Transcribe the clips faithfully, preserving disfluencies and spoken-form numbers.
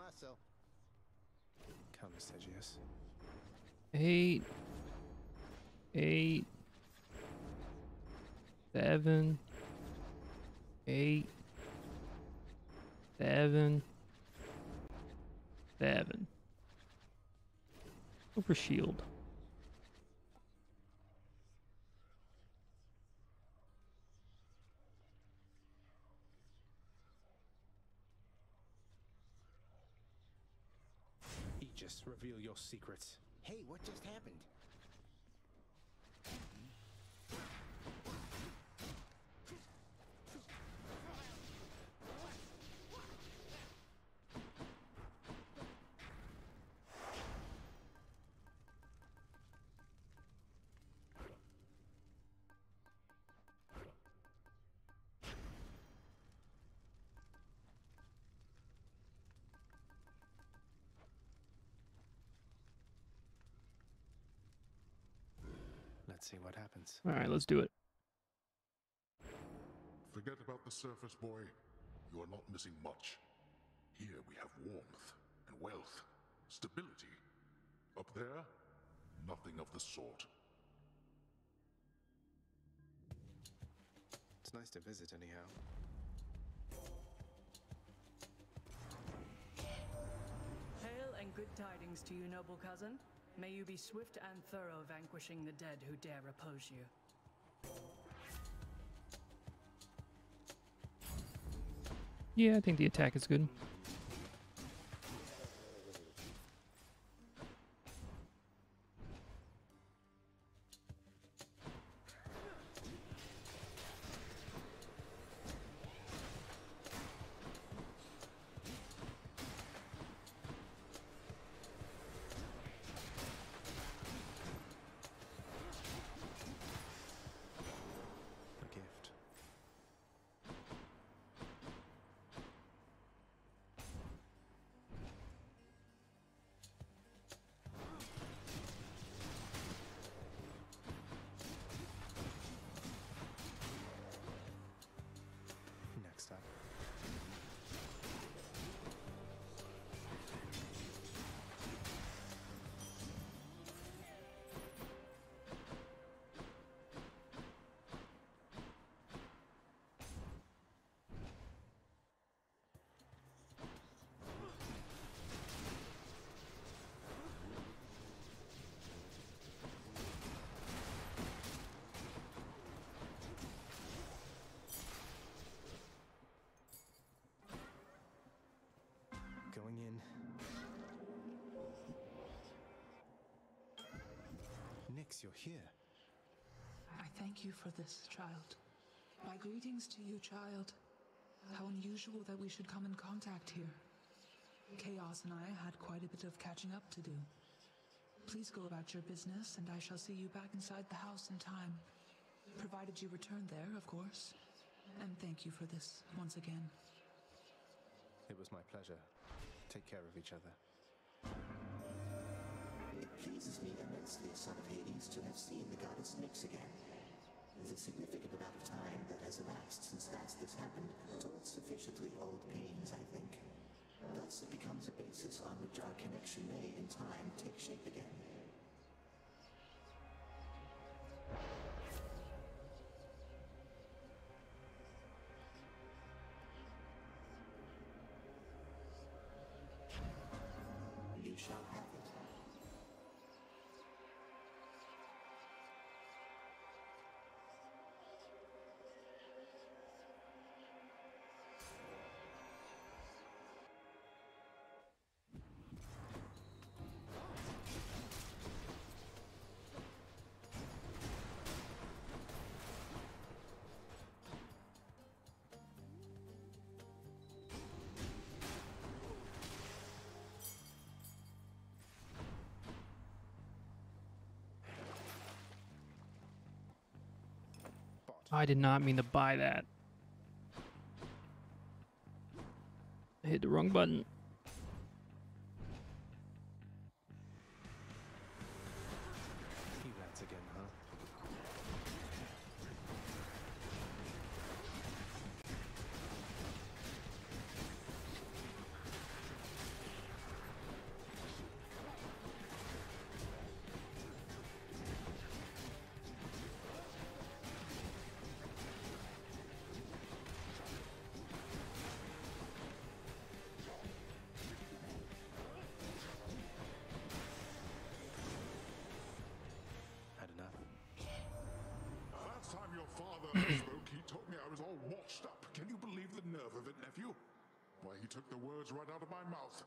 so. Come, Zeus. Eight. Eight. Seven. Eight. Seven. Seven. Go for shield. Aegis, reveal your secrets. Hey, what just happened? Let's see what happens. All right, let's do it. Forget about the surface, boy. You are not missing much. Here we have warmth and wealth, stability. Up there, nothing of the sort. It's nice to visit anyhow. Hail and good tidings to you, noble cousin. May you be swift and thorough vanquishing the dead who dare oppose you. Yeah, I think the attack is good. A gift. Next up. Going in. Nyx, you're here. I thank you for this, child. My greetings to you, child. How unusual that we should come in contact here. Chaos and I had quite a bit of catching up to do. Please go about your business, and I shall see you back inside the house in time. Provided you return there, of course. And thank you for this, once again. It was my pleasure. Take care of each other. It pleases me immensely, son of Hades, to have seen the goddess Nyx again. There's a significant amount of time that has elapsed since last this happened, towards sufficiently old pains, I think. Thus it becomes a basis on which our connection may, in time, take shape again. You shall have it. I did not mean to buy that. I hit the wrong button. He rats again, huh? Why, he took the words right out of my mouth.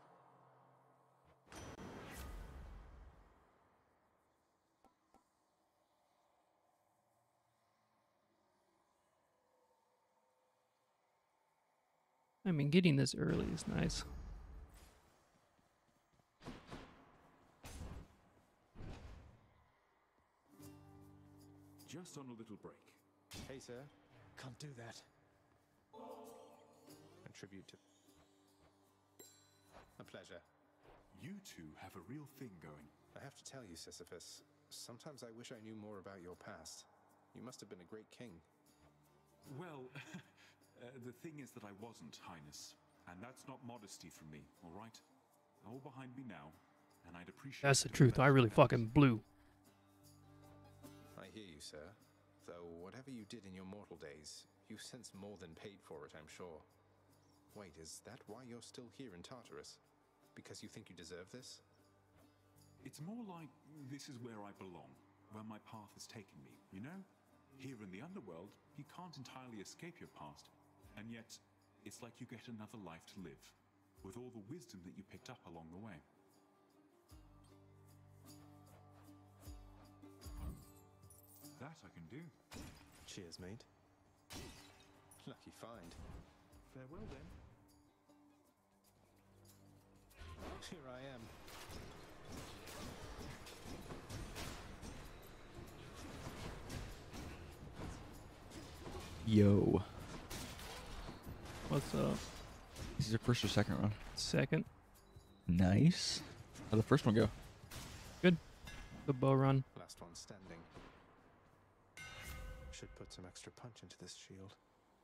I mean, getting this early is nice. Just on a little break. Hey, sir. Can't do that. A tribute to... A pleasure. You two have a real thing going. I have to tell you, Sisyphus, sometimes I wish I knew more about your past. You must have been a great king. Well, uh, the thing is that I wasn't, Highness. And that's not modesty from me, all right? All behind me now, and I'd appreciate... That's the doing truth. better I really for others. fucking blew. I hear you, sir. Though whatever you did in your mortal days, you've since more than paid for it, I'm sure. Wait, is that why you're still here in Tartarus? Because you think you deserve this? It's more like this is where I belong, where my path has taken me, you know? Here in the Underworld, you can't entirely escape your past, and yet it's like you get another life to live, with all the wisdom that you picked up along the way. That I can do. Cheers, mate. Lucky find. Farewell then. Here I am. Yo. What's up? This is your first or second run? Second. Nice. How'd the first one go? Good. The bow run. Last one standing. Should put some extra punch into this shield.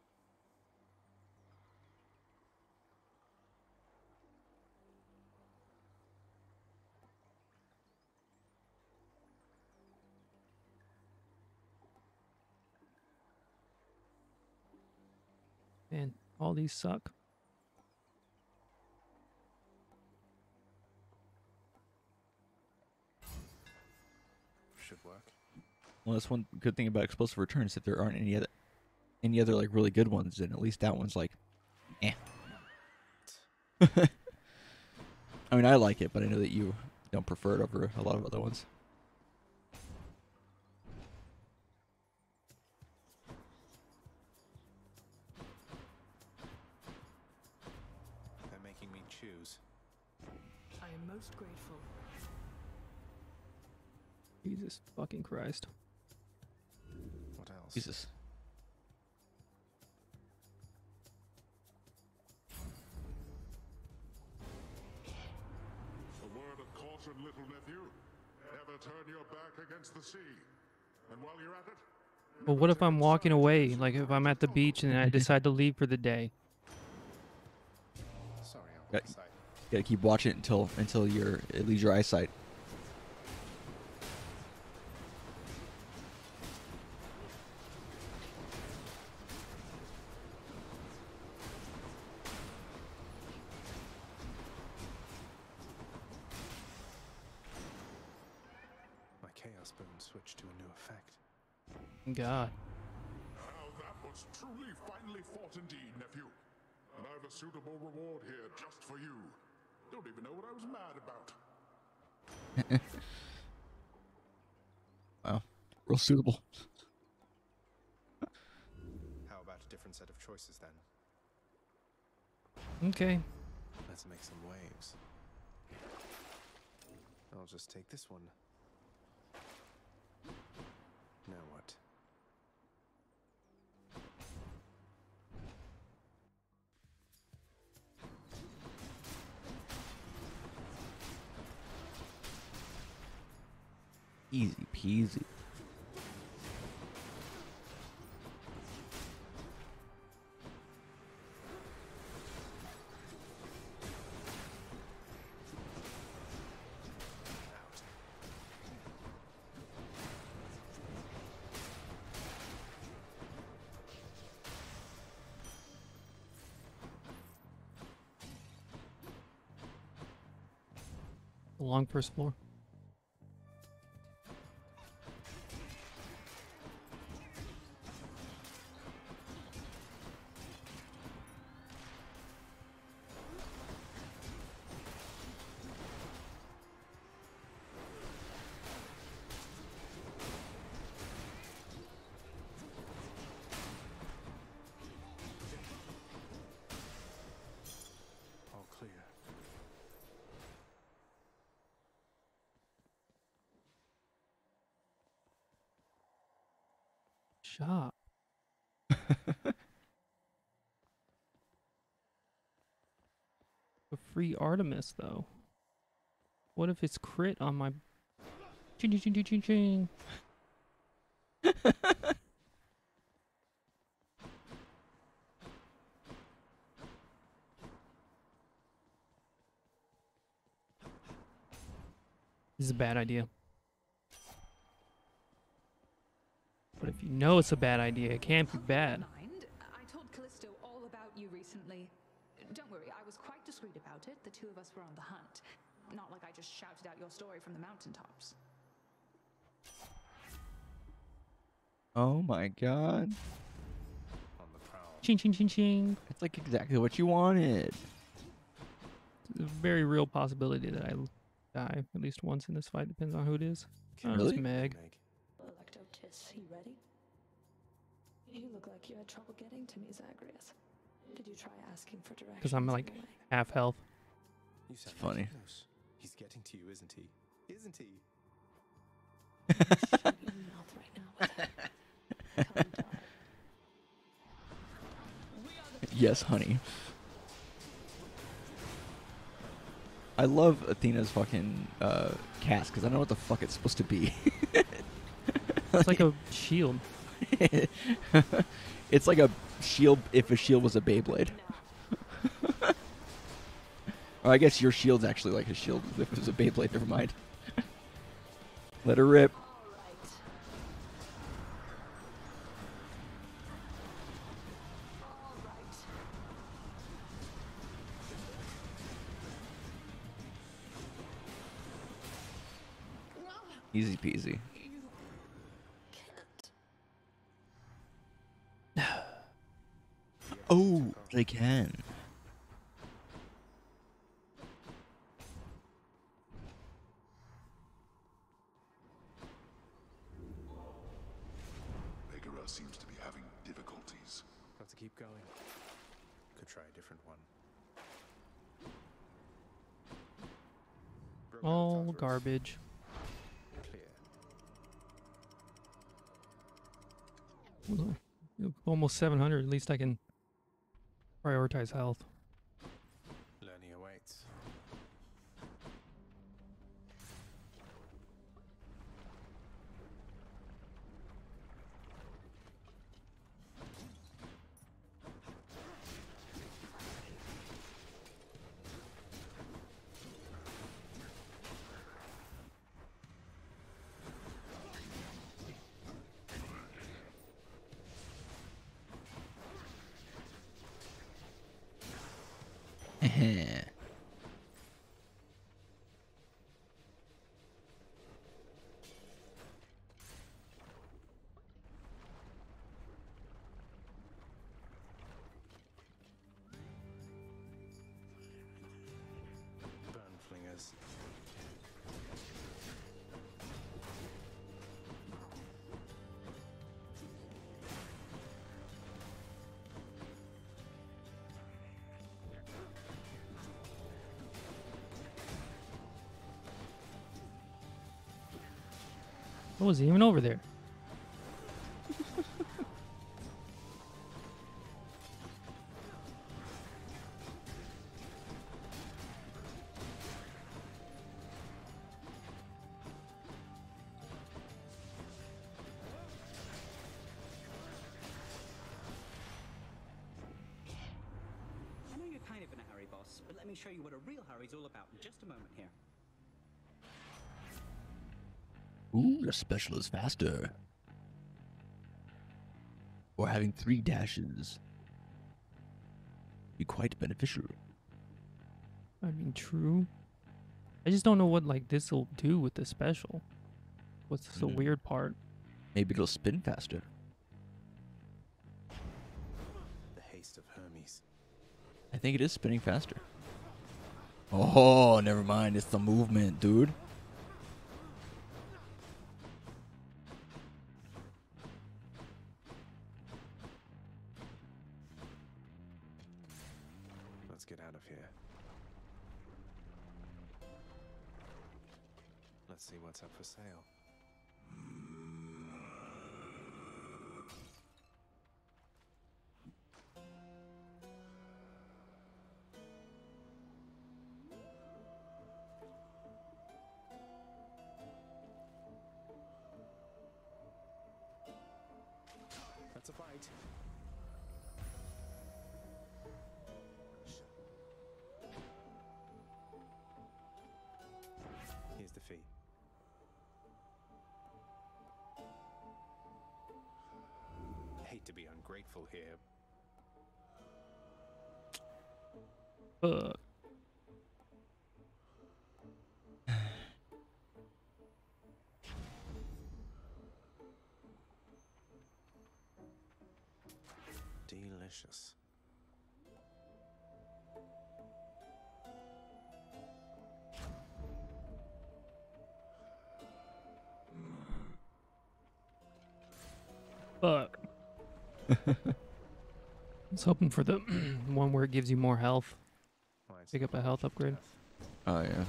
Man, all these suck. Should work. Well, that's one good thing about explosive returns. If there aren't any other, any other like really good ones, then at least that one's like, eh. I mean, I like it, but I know that you don't prefer it over a lot of other ones. They're making me choose. I am most grateful. Jesus fucking Christ. What else? Jesus. A word of caution, little nephew. Never turn your back against the sea. And while you're at it... But what if I'm walking away? Like if I'm at the beach and I decide to leave for the day? Sorry, I'll Yeah. decide. You gotta keep watching it until until you're it leaves your eyesight. My chaos boon switched to a new effect. God. Now that was truly finely fought indeed, nephew. And I've a suitable reward here just for you. Don't even know what I was mad about. Wow, real suitable. How about a different set of choices then? Okay. Let's make some waves. I'll just take this one. Now what? Easy peasy. Along first floor. shop. A free Artemis though. What if it's crit on my ching ching ching ching ching? This is a bad idea. But if you know it's a bad idea, it can't be bad. Mind, I told Callisto all about you recently. Don't worry, I was quite discreet about it. The two of us were on the hunt. Not like I just shouted out your story from the mountaintops. Oh my god. On the prowl. Ching ching ching ching. It's like exactly what you wanted. There's a very real possibility that I die at least once in this fight. Depends on who it is. Oh, Really? it's Meg. Electotis, you ready? You look like you had trouble getting to me, Zagreus. Did you try asking for directions? Because I'm like half health. You sound It's funny. like Hypnos. He's getting to you, isn't he? Isn't he? Shut your mouth right now. Tell him die. Yes, honey. I love Athena's fucking uh, cast because I don't know what the fuck it's supposed to be. It's like a shield. It's like a shield if a shield was a Beyblade. Or I guess your shield's actually like a shield if it was a Beyblade. Never mind. Let her rip. Easy peasy. Oh, they can. Megara seems to be having difficulties. Have to keep going. Could try a different one. Broke out All Tartarus. garbage. Clear. Almost seven hundred. At least I can prioritize health. Learning awaits. Burn flingers. What was he even over there? I know you're kind of in a hurry, boss, but let me show you what a real hurry's all about in just a moment here. Ooh, the special is faster. Or having three dashes. Be quite beneficial. I mean, true. I just don't know what like this will do with the special. What's the Mm. weird part? Maybe it'll spin faster. The haste of Hermes. I think it is spinning faster. Oh, never mind. It's the movement, dude. Let's get out of here. Let's see what's up for sale. fee. Hate to be ungrateful here. Fuck. Delicious. Fuck. I was hoping for the one where it gives you more health. Pick up a health upgrade. Oh yeah.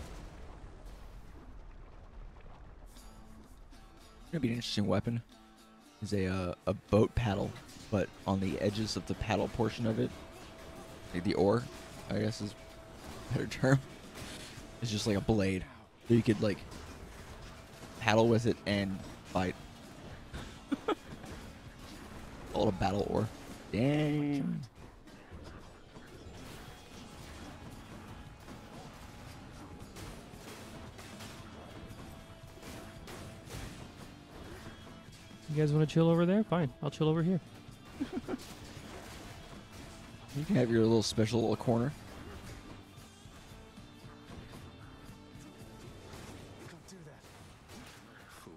Gonna be an interesting weapon. Is a uh, a boat paddle, but on the edges of the paddle portion of it, like the oar, I guess is a better term. It's just like a blade, so you could like paddle with it and fight. Called a battle oar. Damn. You guys want to chill over there? Fine, I'll chill over here. You can have your little special little corner. Don't do that. Fool.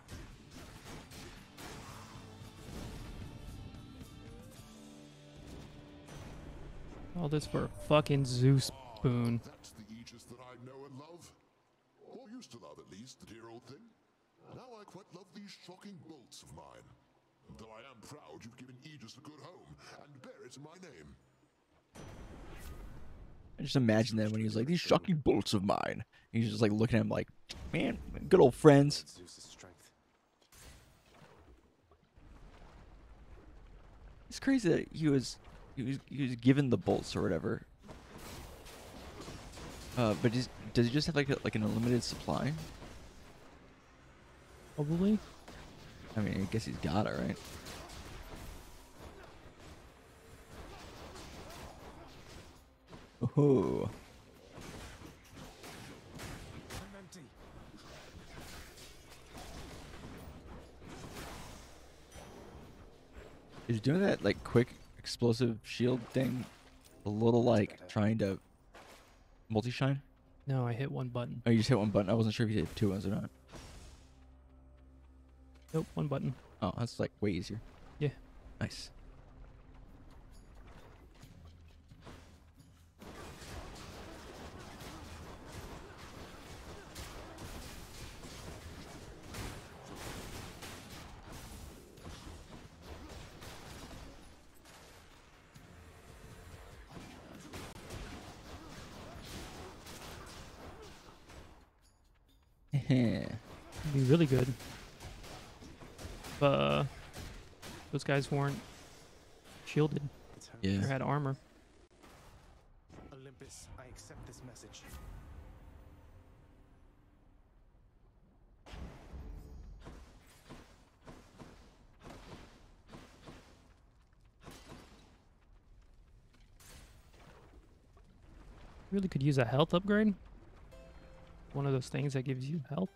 All this for a fucking Zeus boon. That's the Aegis that I know and love. Or used to love, at least, the dear old thing. Now I quite love these shocking bolts of mine. Though I am proud you've given Aegis a good home and bear it in my name. I just imagine that when he was like, these shocking bolts of mine. He's just like looking at him like, man, good old friends. Zeus's strength. It's crazy that he was he was he was given the bolts or whatever. Uh, but does, does he just have like a, like an unlimited supply? Probably. I mean, I guess he's got it, right? Oh. I'm empty. Is doing that like quick explosive shield thing a little like trying to multi-shine? No, I hit one button. Oh, you just hit one button? I wasn't sure if you hit two ones or not. Nope, one button. Oh, that's like way easier. Yeah. Nice. It'd be really good. But uh, those guys weren't shielded. Yeah. Or had armor. Olympus, I accept this message. Really could use a health upgrade. One of those things that gives you health.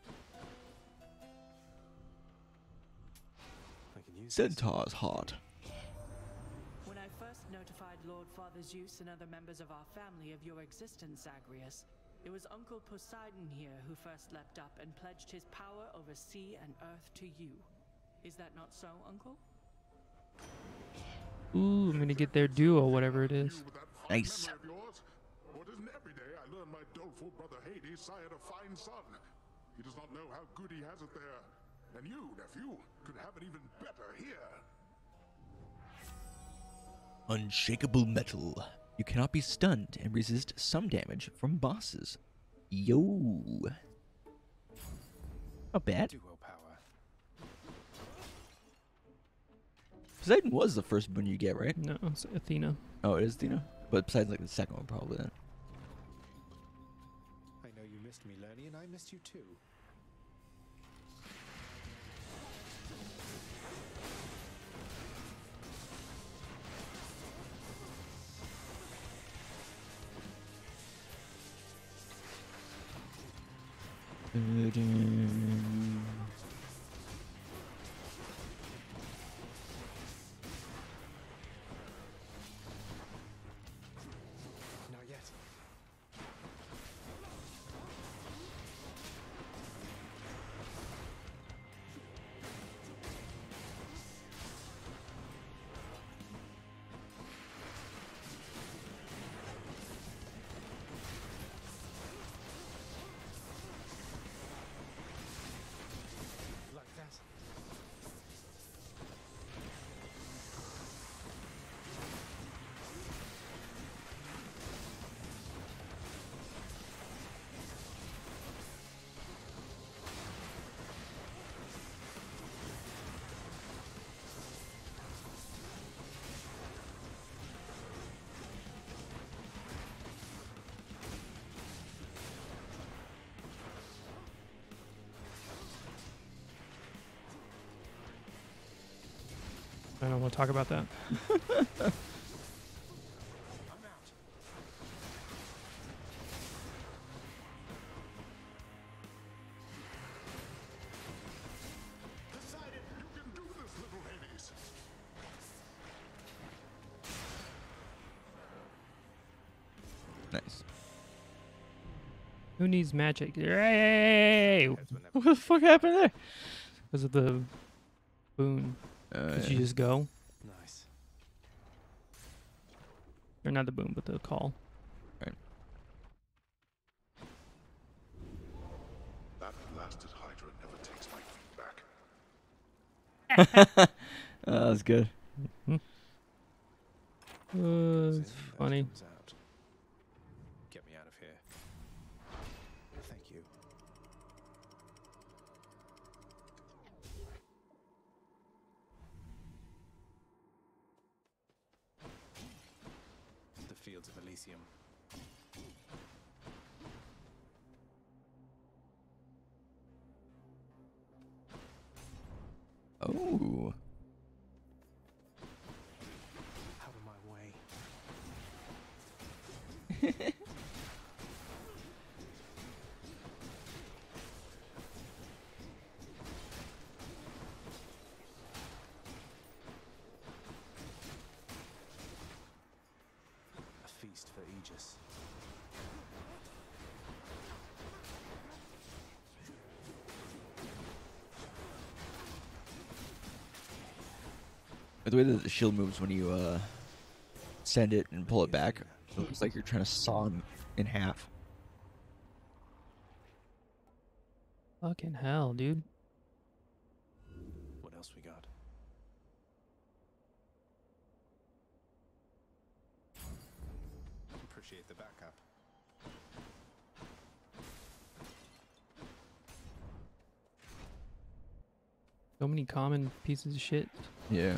I can use Centaur's heart. When I first notified Lord Father Zeus and other members of our family of your existence, Zagreus, it was Uncle Poseidon here who first leapt up and pledged his power over sea and earth to you. Is that not so, Uncle? Ooh, I'm gonna get their duo, whatever it is. Nice. Or it isn't every day I learn my doleful brother Hades sired a fine son. He does not know how good he has it there. And you, nephew, could have it even better here. Unshakable metal. You cannot be stunned and resist some damage from bosses. Yo. Not bad. duo power. Poseidon was the first boon you get, right? No, it's Athena. Oh, it is Athena? But Poseidon's like the second one, probably then. I know you missed me, Lerny, and I missed you too. Not yet. Like that. I don't want to talk about that. I'm out. Poseidon, you can do this, little Hades. Nice. Who needs magic? Hey! Heads were never What the fuck happened there? Because of the boon. Uh, Did you just go? nice. Or not the boon, but the call. That blasted Hydra never takes my feet back. uh, that was good. Uh, In, it's that funny. comes out. Get me out of here. Thank you. The fields of Elysium. Oh. Out of my way. A feast for Aegis. The way that the shield moves when you uh, send it and pull it back, it looks like you're trying to saw him in half. Fucking hell, dude. What else we got? Appreciate the backup. So many common pieces of shit. Yeah.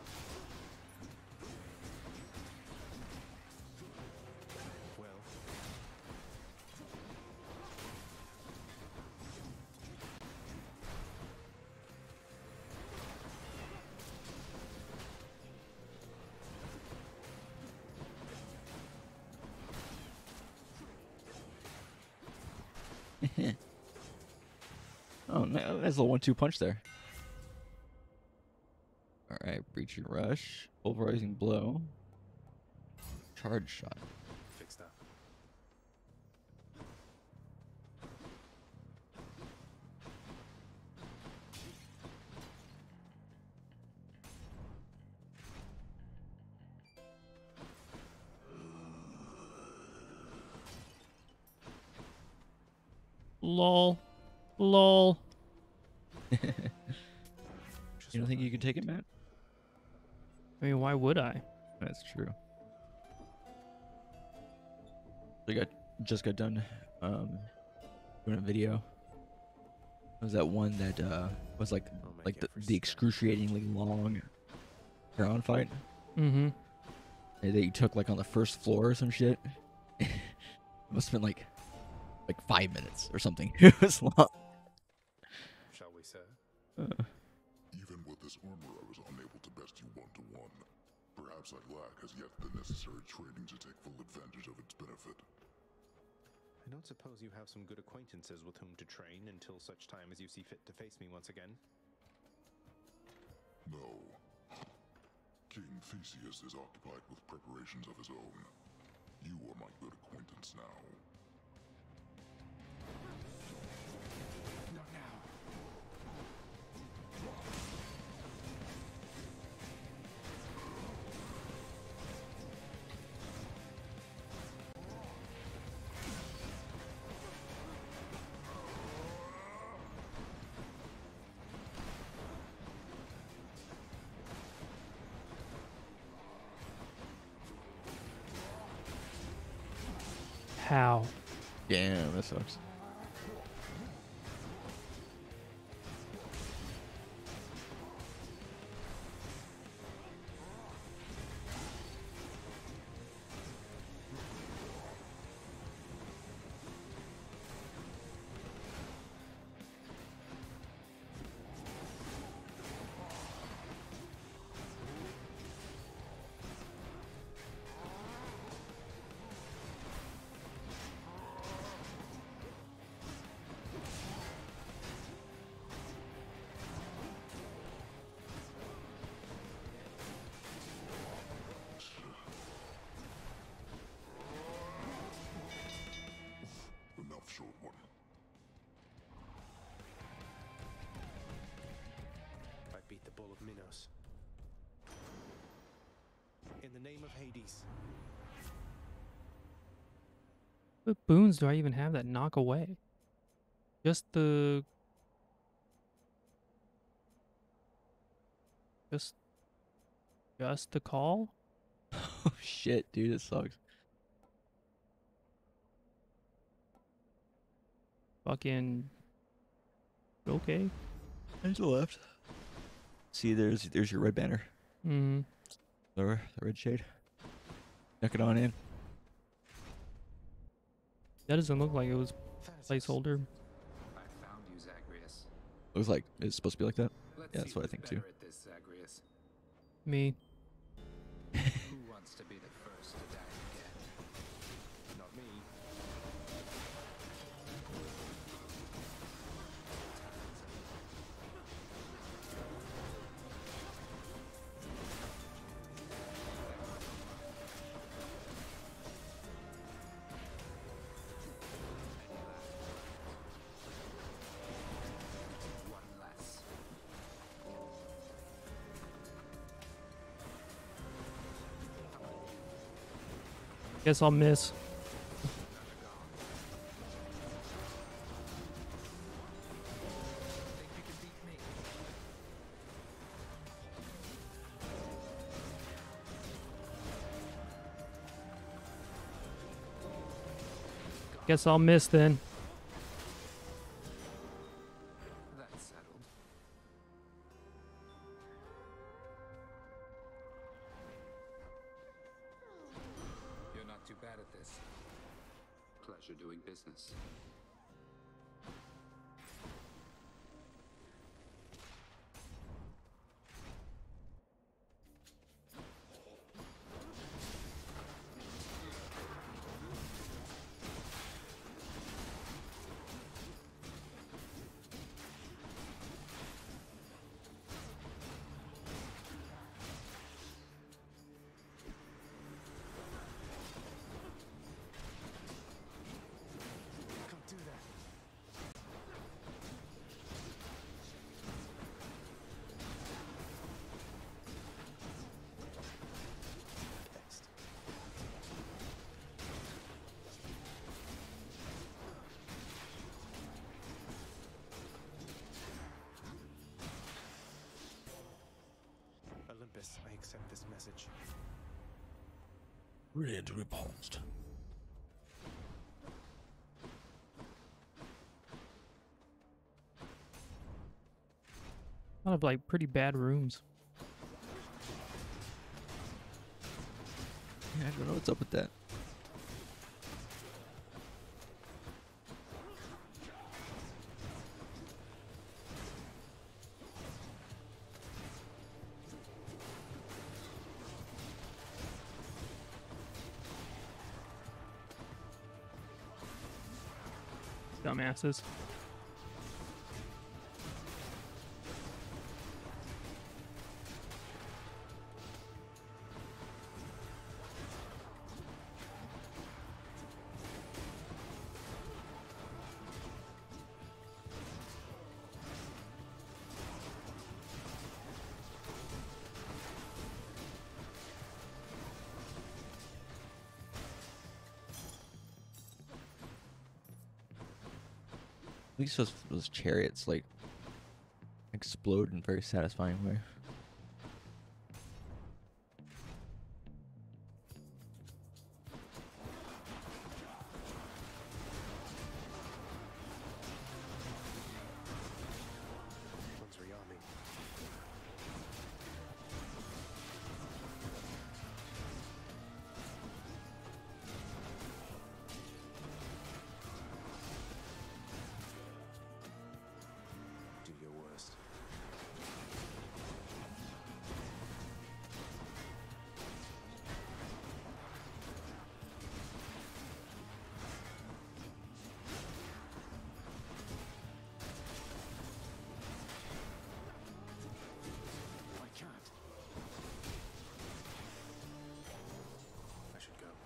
Well, Oh, no, nice little one-two punch there. All right, breaching rush, pulverizing blow, charge shot. fixed up. Lol. Lol. You don't think you could take it, Matt? I mean, why would I? That's true. We got just got done um, doing a video. It was that one that uh, was like I'll make like the, it for the Sven. excruciatingly long ground fight Mm-hmm. that you took like on the first floor or some shit. It must have been like like five minutes or something. It was long. Shall we, sir? Uh, Even with this armor, I was unable to best you one to one. Perhaps I lack as yet the necessary training to take full advantage of its benefit. I don't suppose you have some good acquaintances with whom to train until such time as you see fit to face me once again? No. King Theseus is occupied with preparations of his own. You are my good acquaintance now. Not now. How? Damn, that sucks. Enough, short one. I beat the bull of Minos. In the name of Hades. What boons do I even have that knock away? Just the... Just... Just the call? Oh shit, dude, it sucks. Fucking... Okay. And to the left. See, there's there's your red banner. Mm-hmm. The, the red shade. Knock it on in. That doesn't look like it was placeholder. I found you, Zagreus. Looks like it's supposed to be like that. Let's Yeah, that's see what I who's think too. better at this, Zagreus. Me. Who wants to be the first to die again? Not me. One less. Guess I'll miss. Think you can beat me? Guess I'll miss then. That's settled. You're not too bad at this. Pleasure doing business. Can't do that. Next. Olympus, I accept this message. Red repulsed. A lot of like pretty bad rooms. Yeah, I don't know what's up with that. Dumbasses. At least those, those chariots like explode in a very satisfying way. One's rearming. Do your worst. I can't. I should go.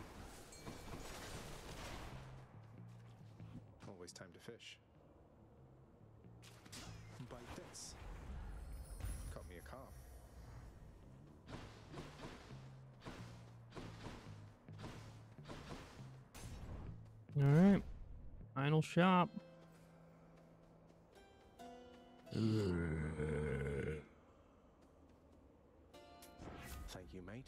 Always time to fish. Bite this. Caught me a carp. All right. Final shop. Thank you, mate.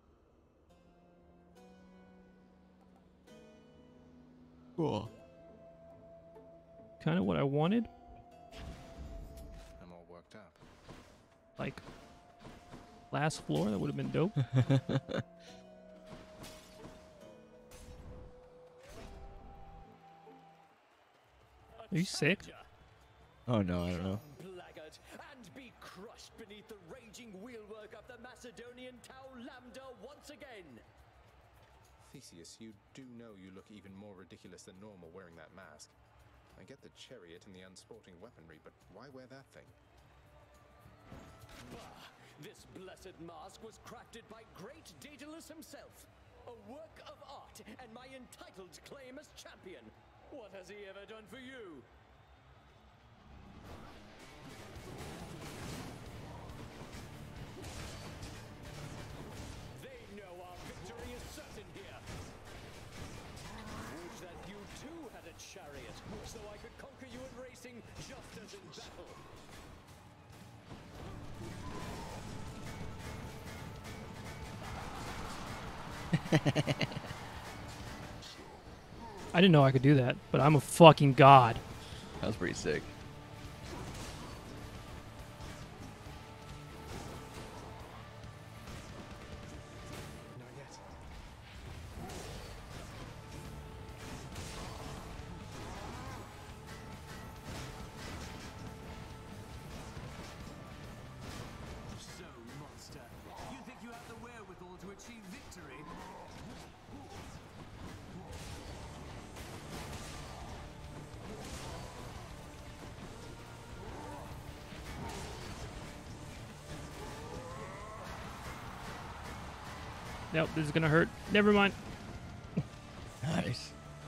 Cool. Kind of what I wanted. I'm all worked up. Like last floor, that would have been dope. Are you sick? Oh no, I don't know. Blackguard, and be crushed beneath the raging wheelwork of the Macedonian Tau Lambda once again. Theseus, you do know you look even more ridiculous than normal wearing that mask. I get the chariot and the unsporting weaponry, but why wear that thing? Bah! This blessed mask was crafted by great Daedalus himself. A work of art and my entitled claim as champion. What has he ever done for you? They know our victory is certain here. Would that you too had a chariot, so I could conquer you in racing just as in battle. I didn't know I could do that, but I'm a fucking god. That was pretty sick. Not yet. So, monster, you think you have the wherewithal to achieve victory? Nope, this is gonna hurt. Never mind. Nice.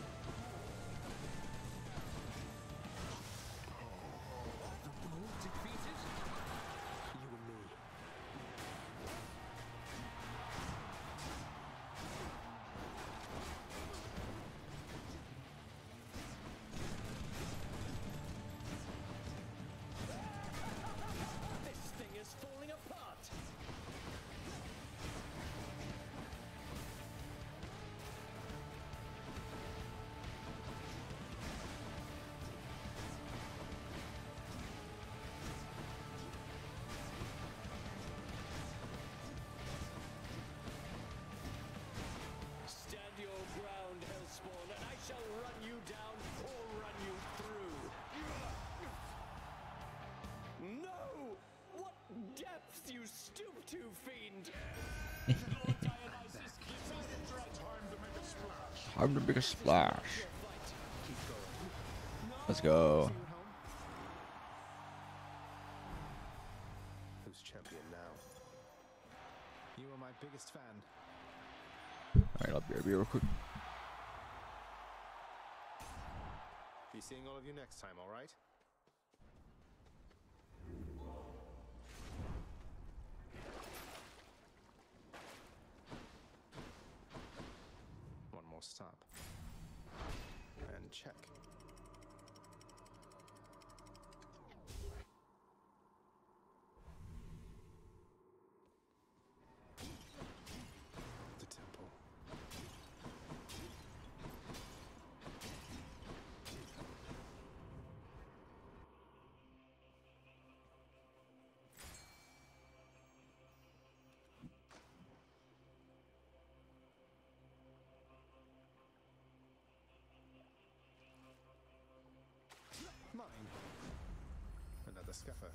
Defeated? You and me. This thing is falling apart. Stand your ground, Hellspawn, and I shall run you down or run you through. No! What depths you stoop to, fiend! Lord Dionysus, Time to make a splash. Time to make a splash. Keep going. No! Let's go. Who's champion now? You are my biggest fan. Alright, I'll be real quick. Be seeing all of you next time, alright? One more stop. And check. The temple. Mine. Another scuffer.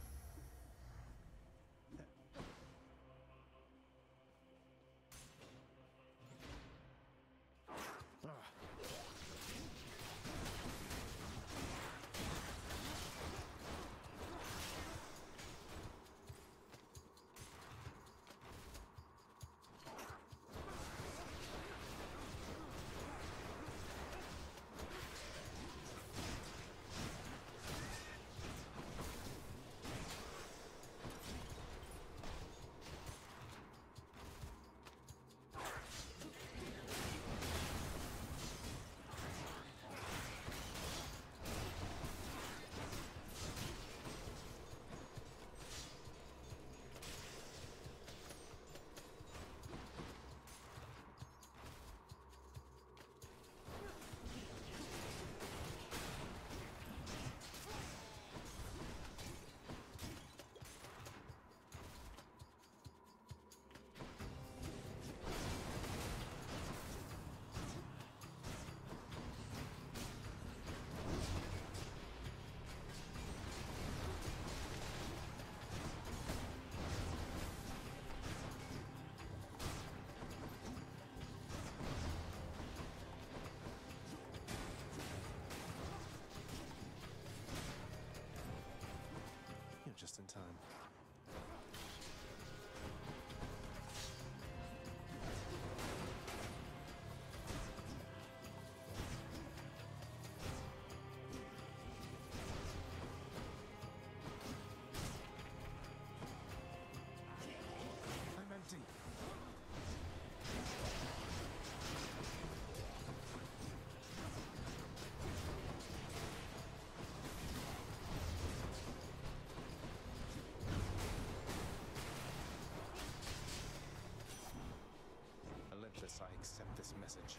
Ah. Just in time. I'm empty. Olympus, I accept this message.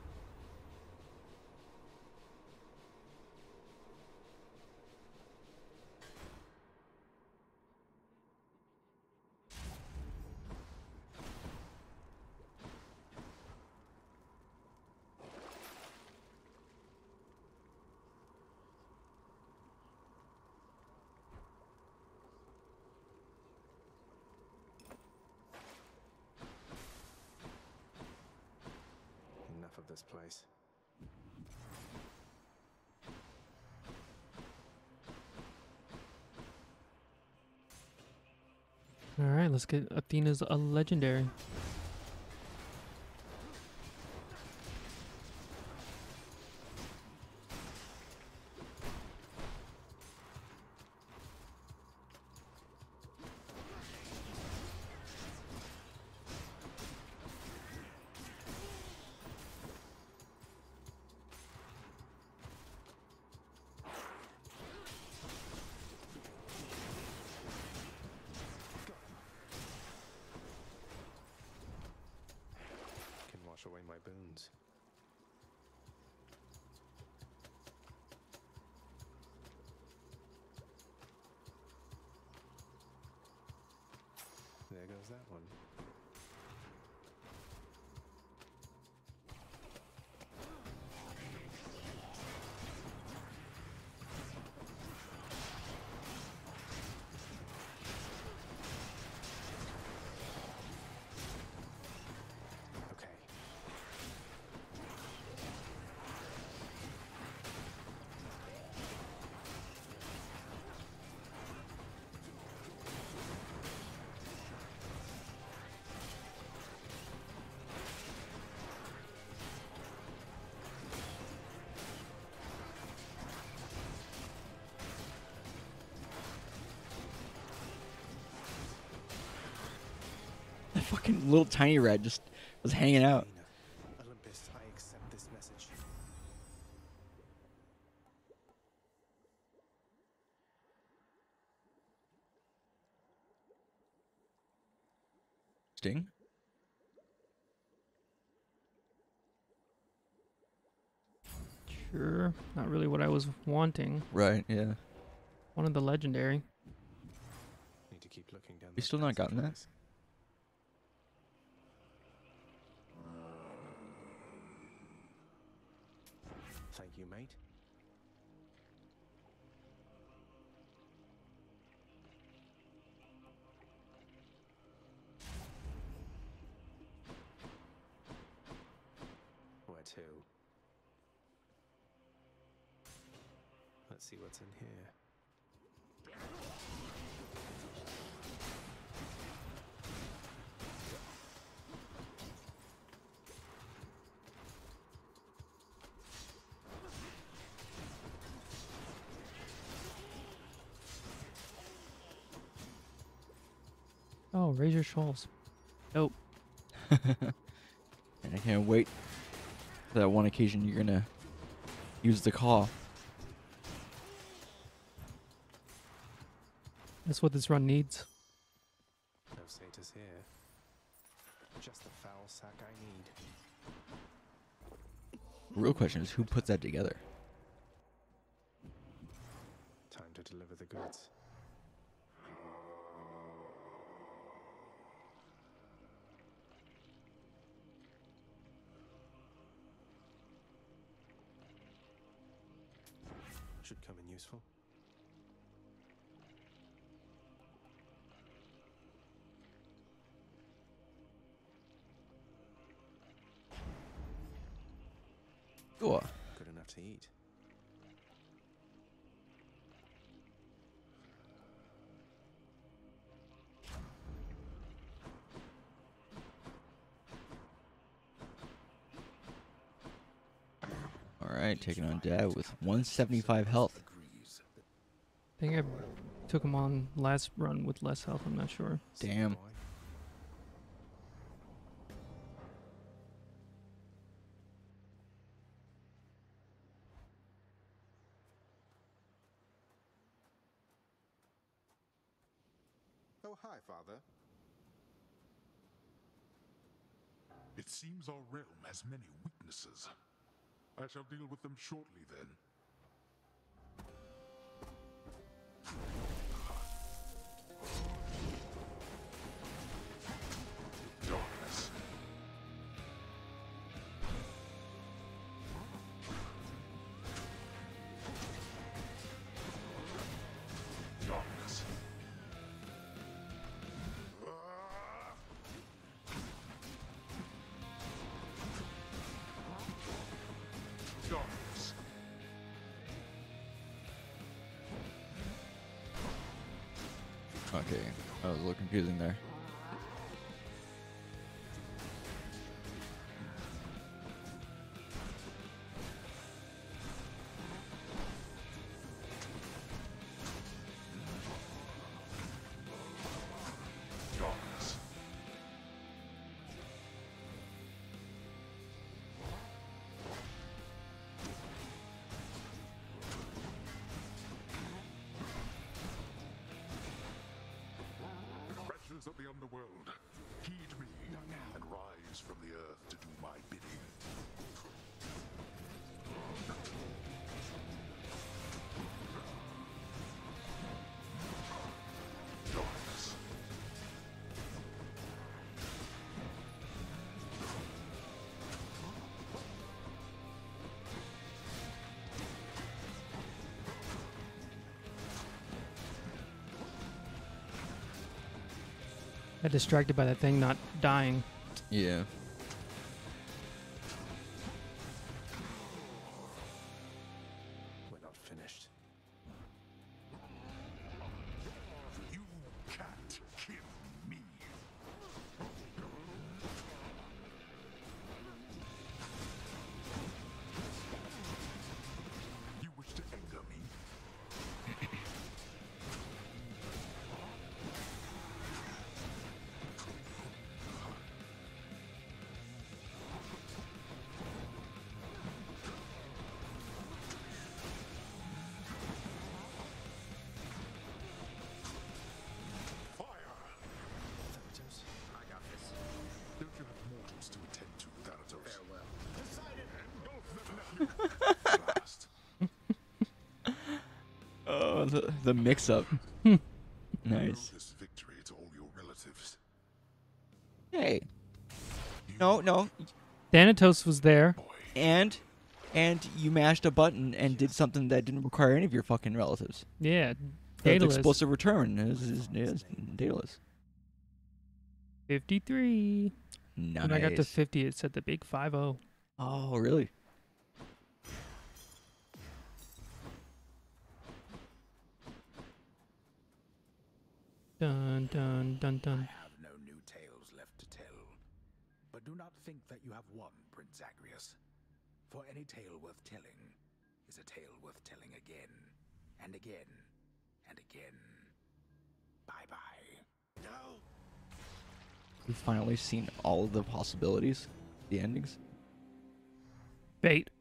Enough of this place. All right, let's get Athena's a legendary. Wash away my boons. There goes that one. fucking little tiny rat just was hanging out. Athena, Olympus, I accept this message. Sting? Sure. Not really what I was wanting. Right, yeah. Wanted the legendary. Need to keep looking down. You still not gotten that? Thank you, mate. Where to? Let's see what's in here. Oh, Razor Shoals. Nope. And I can't wait for that one occasion you're gonna use the claw. That's what this run needs. No satyrs here. Just the foul sack I need. The real question is who put that together? Time to deliver the goods. Should come in useful. Sure. Good enough to eat. Alright, taking on Dad with one seventy-five health. I think I took him on last run with less health, I'm not sure. Damn. Oh, hi, Father. It seems our realm has many weaknesses. I shall deal with them shortly then. Darkness. Darkness. Darkness. Okay, that was a little confusing there. Darkness. Creatures of the underworld, heed me and rise from the earth to do my bidding. Darkness. Got distracted by that thing not dying. Yeah. We're not finished. You can't kill me. You wish to anger me? the, the mix-up. Nice. This victory to all your relatives. Hey. No, no. Thanatos was there. And, and you mashed a button and did something that didn't require any of your fucking relatives. Yeah. The Daedalus. explosive return is, is, is Daedalus. fifty-three. Nice. When I got to fifty, it said the big five oh. Oh, really? Dun, dun, dun, dun. I have no new tales left to tell. But do not think that you have won, Prince Zagreus. For any tale worth telling is a tale worth telling again, and again, and again. Bye-bye. No! We've finally seen all of the possibilities, the endings. Fate.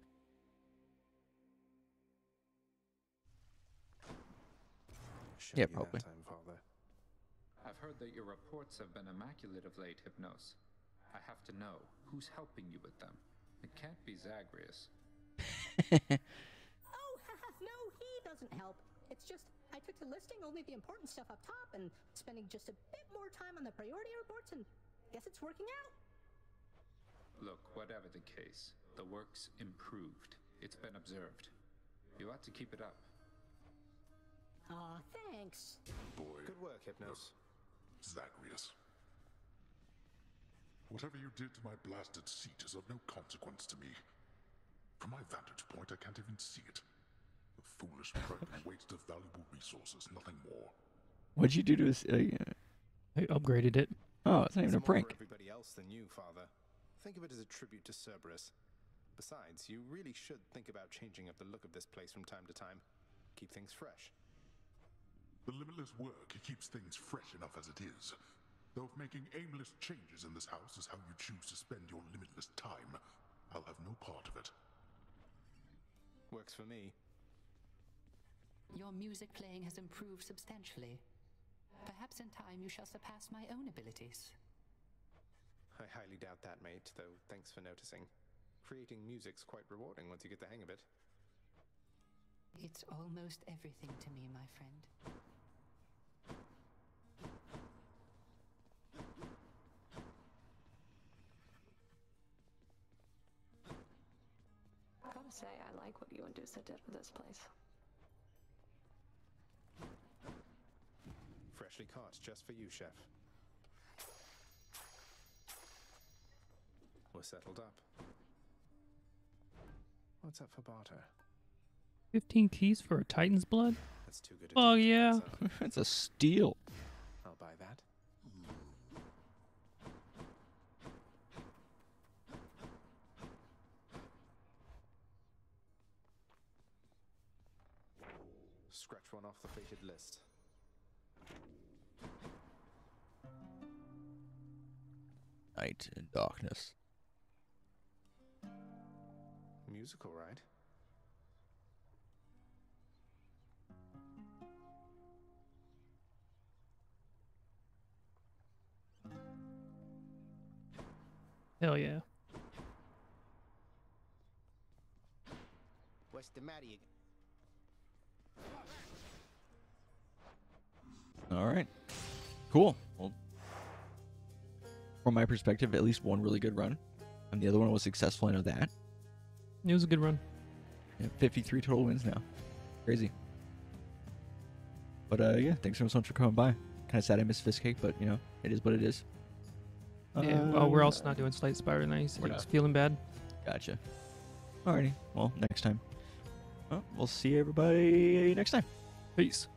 Show Yeah, you probably. That time, Father. I've heard that your reports have been immaculate of late, Hypnos. I have to know, who's helping you with them? It can't be Zagreus. Oh, no, he doesn't help. It's just, I took to listing only the important stuff up top and spending just a bit more time on the priority reports, and guess it's working out. Look, whatever the case, the work's improved. It's been observed. You ought to keep it up. Aw, thanks. Boy. Good work, Hypnos. Zagreus. Whatever you did to my blasted seat is of no consequence to me. From my vantage point, I can't even see it. A foolish prank and waste of valuable resources, nothing more. What'd you do to his... Uh, I upgraded it. oh, it's not even a It's more prank. for everybody else than you, Father. Think of it as a tribute to Cerberus. Besides, you really should think about changing up the look of this place from time to time. Keep things fresh. The limitless work keeps things fresh enough as it is. Though if making aimless changes in this house is how you choose to spend your limitless time, I'll have no part of it. Works for me. Your music playing has improved substantially. Perhaps in time you shall surpass my own abilities. I highly doubt that, mate, though thanks for noticing. Creating music's quite rewarding once you get the hang of it. It's almost everything to me, my friend. Gotta say, I like what you and Dusa did with this place. Freshly caught just for you, Chef. We're settled up. What's up for barter? fifteen keys for a Titan's blood? That's too good. Oh, yeah. That's a steal. I'll buy that. Scratch one off the fated list. Night and darkness. Musical, right? Hell yeah. What's the matter? You... All right. Cool. Well, from my perspective, at least one really good run. And the other one was successful. I know that. It was a good run. Yeah, fifty-three total wins now. Crazy. But uh, yeah, thanks so much for coming by. Kind of sad I missed Fist Cake, but you know, it is what it is. Yeah, Uh, well, we're also not doing Slate Spire tonight. He's we're he's not. feeling bad. Gotcha. Alrighty. Well, next time. Well, we'll see everybody next time. Peace.